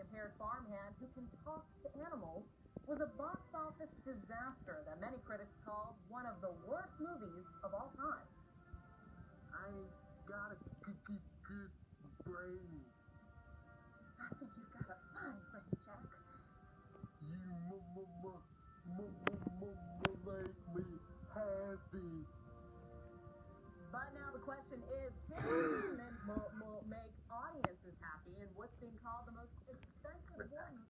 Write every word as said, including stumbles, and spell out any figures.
red-haired farmhand who can talk to animals was a box office disaster that many critics called one of the worst movies of all time. I got a good, good, good brain. I think you've got a fine brain, Jack. You make me happy. But now the question is, can men make audiences happy in what's being called the most expensive war movie?